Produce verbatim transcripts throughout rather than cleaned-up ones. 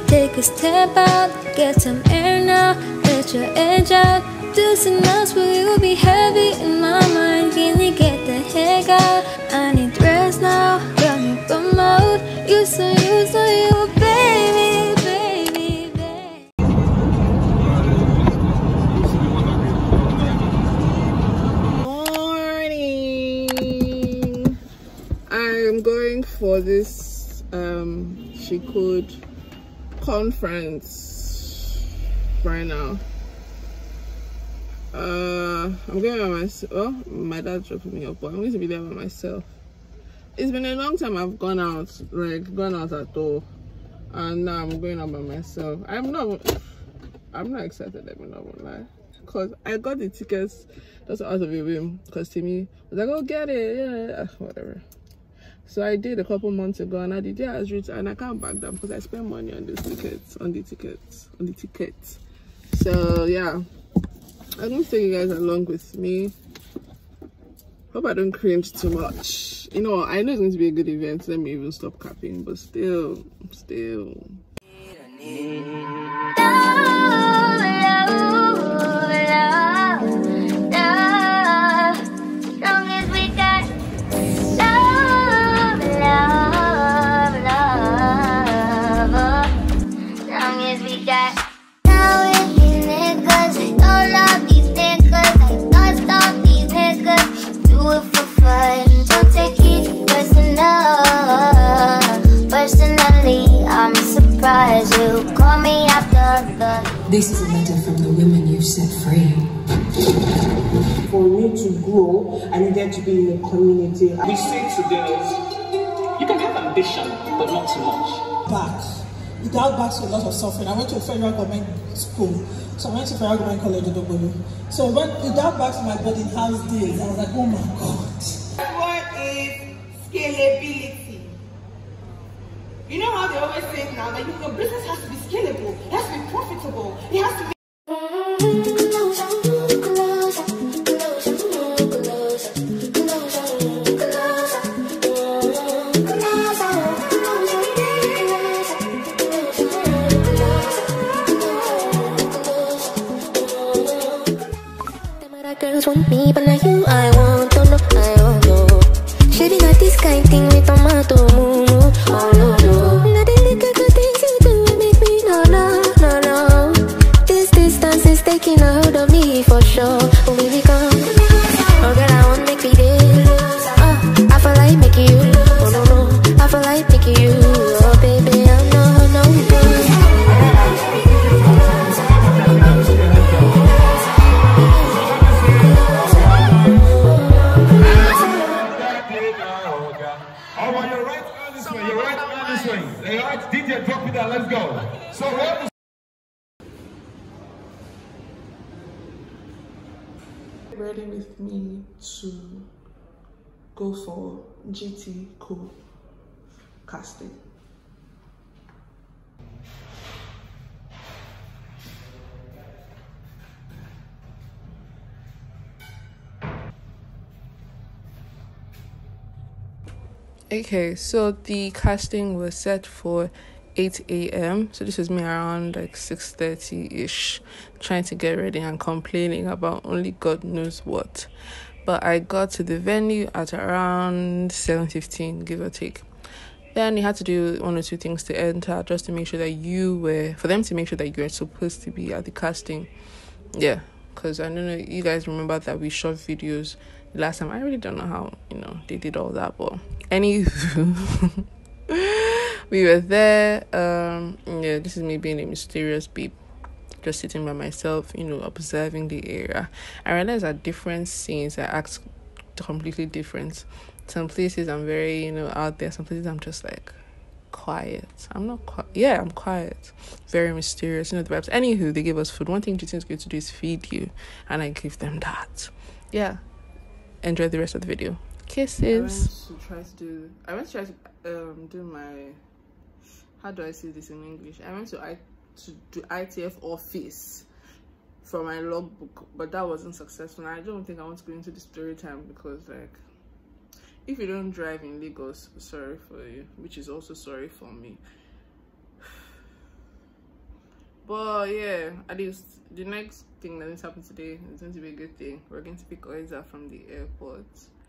Take a step out, get some air now, let your edge out. Do some else, will you be heavy in my mind? Can you get the heck out? I need rest now, got me bum out. You so you so you, baby, baby, baby. Morning. I'm going for this um She Could conference right now. uh I'm going by myself. Well, my dad dropping me up, but I'm going to be there by myself. It's been a long time I've gone out, like gone out at all, and now I'm going out by myself. I'm not I'm not excited, let me not lie, because I got the tickets just out of a whim, because Timmy was like, oh, get it, yeah, whatever. So I did a couple months ago, and I did yeah, as written, and I can't back down because I spent money on the tickets, on the tickets, on the tickets. So yeah, I'm gonna take you guys along with me. Hope I don't cringe too much. You know, I know it's going to be a good event. Let me even stop capping, but still, still. This is a letter from the women you've set free. For me to grow, I needed to be in a community. We say to girls, you can have ambition, but not too much. Back. Without back to a lot of suffering. I went to a federal government school. So I went to federal government college in Dogbolu. So when, without back to my boarding house days, I was like, oh my God. What is scalability? You know how they always say now that your business has to be scalable, it has to be profitable, it has to be. Girls want me, but not you. I want to know, I want to know. She be got this kind thing with tomato. Oh no no. Now the little good things you do make me no no no no. This distance is taking a hold of me for sure. Oh baby come, oh girl I want make me day. Oh I feel like making you. Oh no no, I feel like making you. Oh baby I know no no. D J, drop it down, let's go. So what? Ready with me to go for G T Co casting. Okay, so the casting was set for eight A M So this was me around like six thirty ish, trying to get ready and complaining about only God knows what. But I got to the venue at around seven fifteen, give or take. Then you had to do one or two things to enter, just to make sure that you were, for them to make sure that you were supposed to be at the casting. Yeah, because I don't know, you guys remember that we shot videos last time. I really don't know how, you know, they did all that, but anywho, we were there. Um, yeah, this is me being a mysterious babe, just sitting by myself, you know, observing the area. I realized that different scenes I act completely different. Some places I'm very, you know, out there. Some places I'm just like quiet. I'm not quiet. Yeah, I'm quiet. Very mysterious. You know the vibes. Anywho, they gave us food. One thing G T is going to do is feed you, and I give them that. Yeah. Enjoy the rest of the video. Kisses. I went to try to do. I went to try to um do my. How do I say this in English? I went to I to do I T F office for my logbook, but that wasn't successful. And I don't think I want to go into the story time because, like, if you don't drive in Lagos, sorry for you, which is also sorry for me. But yeah, at least the next thing that is happening today is going to be a good thing. We're going to pick Oiza from the airport.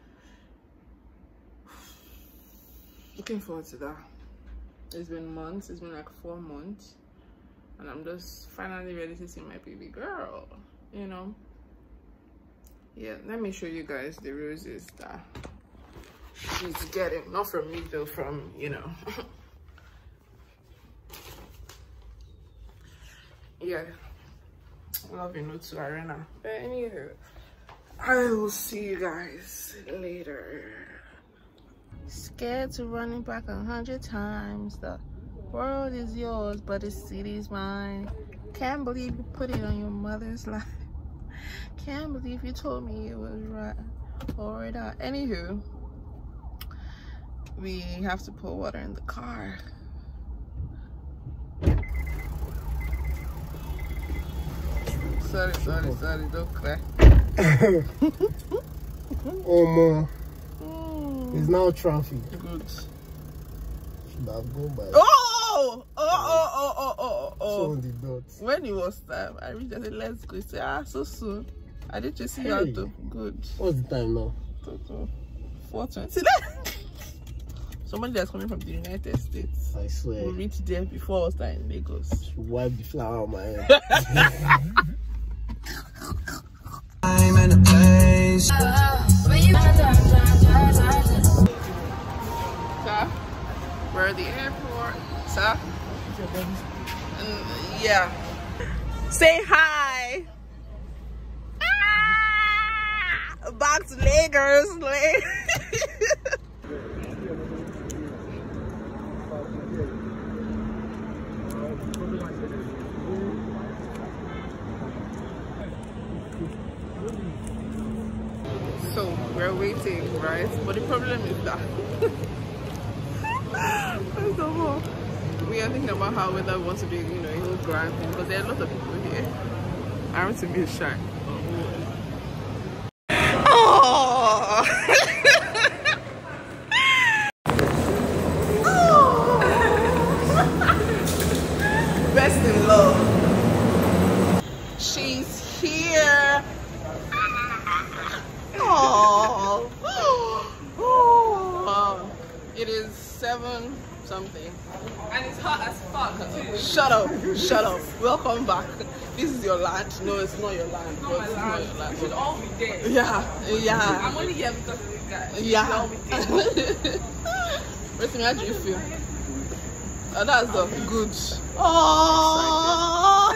Looking forward to that. It's been months, it's been like four months, and I'm just finally ready to see my baby girl, you know. Yeah, let me show you guys the roses that she's getting, not from me though, from, you know. Yeah, love you, to Arena. But anywho, I will see you guys later. Scared to running back a hundred times. The world is yours, but the city's mine. Can't believe you put it on your mother's life. Can't believe you told me it was right or not. Anywho, we have to pour water in the car. Sorry, sorry, sorry, don't cry. Oh, man. It's now traffic. Good. Should have gone by. Oh! Oh, oh, oh, oh, oh, oh. So on the dot. When it was time, I reached and said, let's go. He said, ah, so soon. I did just see you out though. Good. What's the time now? four twenty. See that? Somebody that's coming from the United States. I swear. Will reach there before us in Lagos. Should wipe the flower on my head. I'm in a place. Sir, we're at the airport. Sir? Mm, yeah. Say hi. Ah! Back to Lagos. So we're waiting, right? But the problem is that first of all, we are thinking about how whether we want to do, you know, a whole grand thing, because there are a lot of people here. I want to be shy. Oh! Best in love. She's here. Oh, oh, it is seven something, and it's hot as fuck. Shut up, shut up. Welcome back. This is your land. No, it's not your land. No, it's not your land. We'll all be there. Yeah, yeah. I'm only here because of this guy. Yeah. Wait, how do you feel? Oh, that's the good. Oh.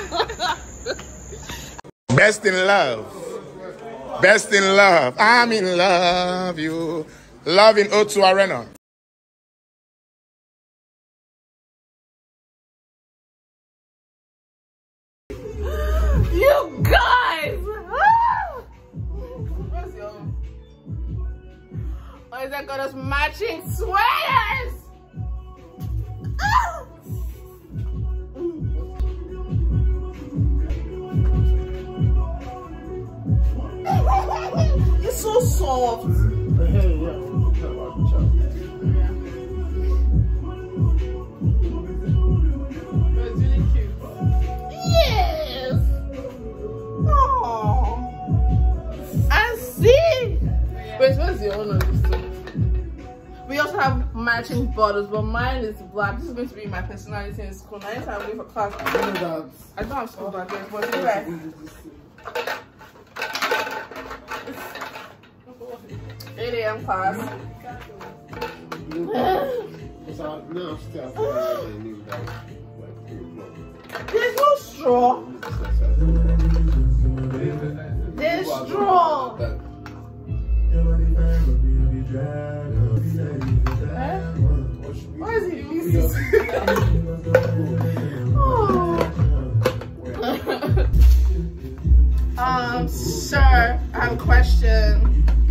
Best in love. Best in love. I'm in love. You love in O two Arena. You guys! Where's your... Oh, is that got us matching sweaters? It's so soft. It's really cute. Yes. Oh. I see. Wait, what's the one on this thing? We also have matching bottles, but mine is black. This is going to be my personality in school. Now, anytime I leave for class, I don't have school back yet, but anyway. eight A M class. There's no straw. There's straw. Eh? Why is it busy? Oh. um, sir, I have a question.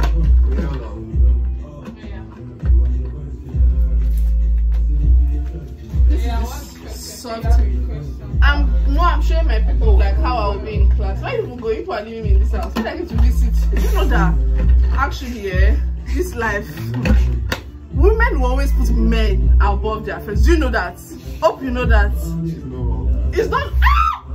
Soft. I'm no, I'm showing my people like how I will be in class. Why people go? People are living in this house. When I get to visit, you know that actually, eh, this life, women will always put men above their friends. Do you know that? Hope you know that. It's not. Ah!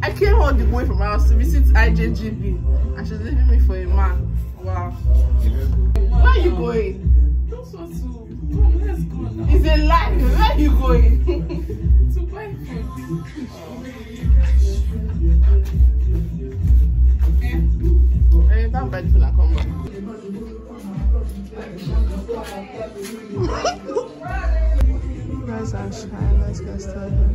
I came all the way from my house to visit I J G B, and she's leaving me for a man. Wow. Where are you going? Just want to come, let's go now. It's a lie. Where are you going? To buy food. Hey, that bad food and come back. Rise and shine, let's get started.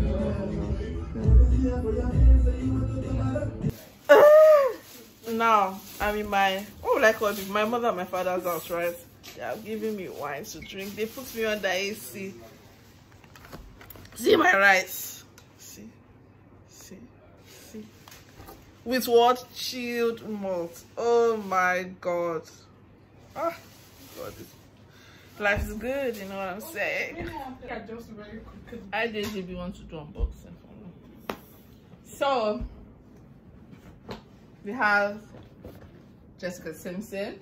Now I'm in my, what would I call it? My mother and my father's house, right? They are giving me wine to drink. They put me under A C. See my rice. See, see, see. With what? Chilled malt. Oh my god. Ah, god, this life is good. You know what I'm saying? I J G B want to do unboxing for me. So we have Jessica Simpson.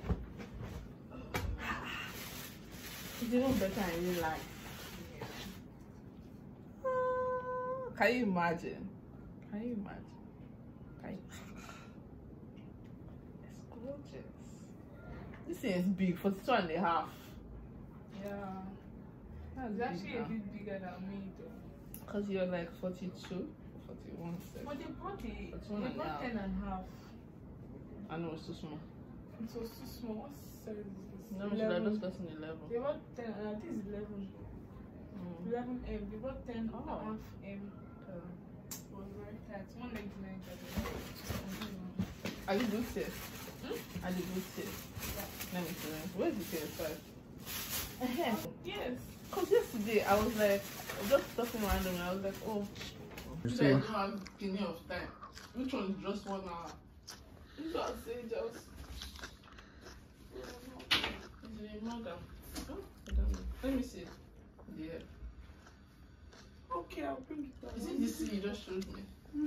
It's even better in real life. Uh, can you imagine? Can you imagine? Can you... It's gorgeous. This thing is big, forty-two and a half. Yeah. That's It's actually big a bit bigger than me though. because you're like forty-two, forty-one. But they brought the, they forty-one and a brought half. ten and a half. I know it's too small. It was too small. What size is this? No, we should have just gotten eleven. They brought ten, uh, this is eleven. Mm. eleven M. They brought ten Oh. and a half M. Uh, it was very tight. one ninety-nine. Are you good safe? Hmm? Are you good safe? Yeah. Let me see. Where's the P S five? Yes. Because yesterday I was like, just talking randomly, I was like, oh, you guys don't have plenty of time. Which one is just one hour? You should have said just. Is it mother? Oh, I don't know. Let me see. Yeah. Okay, I'll bring it down. Is it this thing you just showed me?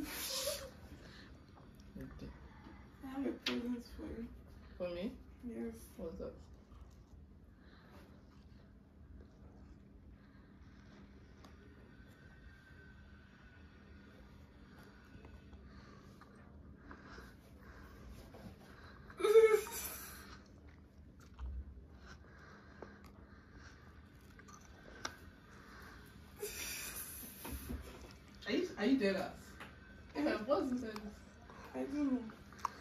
Okay. I have a present for you. For me? Yes. What's that? Are you, are you dead ass? Yeah, what's inside this? I don't know.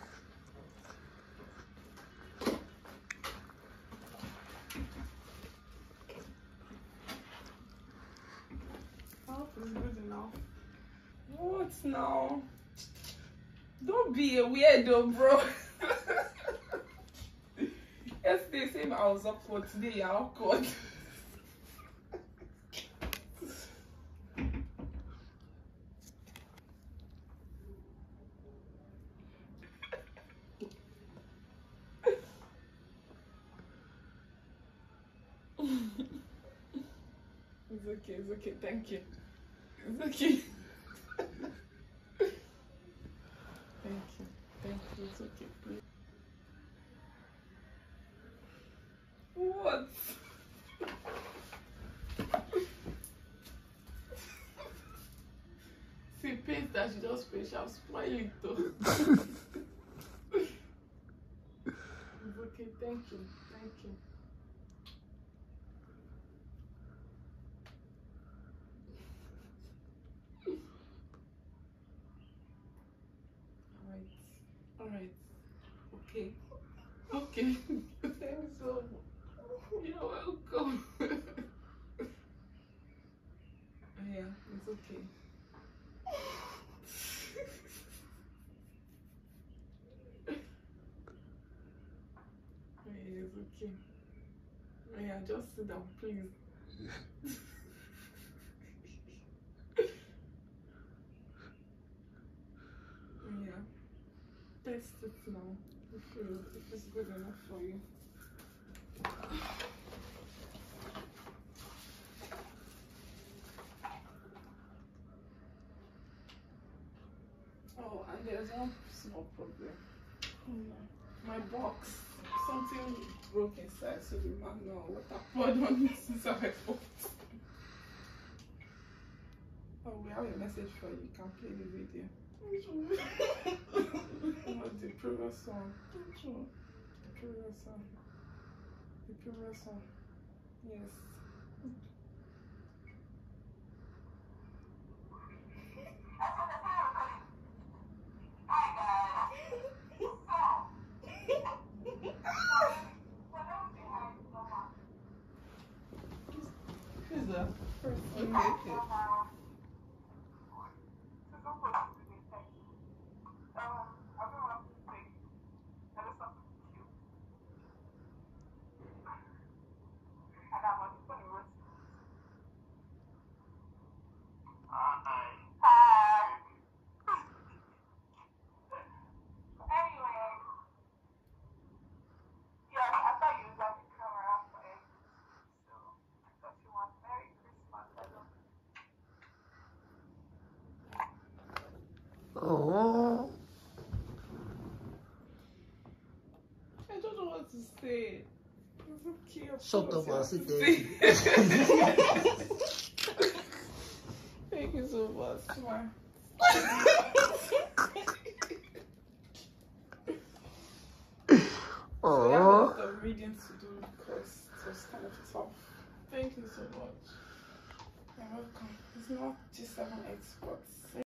How is good enough? What now? Don't be a weirdo, bro. Yesterday, same I was up for today, you're awkward. It's okay, it's okay, thank you. It's okay. Thank you, thank you, it's okay, please. What? See, paint that she just finished, I'm smiling though. It's okay, thank you, thank you. Alright. Okay. Okay. Thanks so much. You're welcome. Yeah, it's okay. Yeah, it's okay. Yeah, just sit down, please. Yeah. Taste it now. If, you, if it's good enough for you. Oh, and there's one small problem. My box, something broke inside, so the manual water poured on it inside my box. Oh, we have a message for you. You can play the video. The previous one. The previous one. The previous one. Yes. Who's that? Okay, okay. Oh. I don't know what to say. It's okay. Shut up and sit there. Thank you so much. Smart. Oh. So I have a lot of reading to do because it was kind of tough. Thank you so much. You're welcome. It's not G seven exports.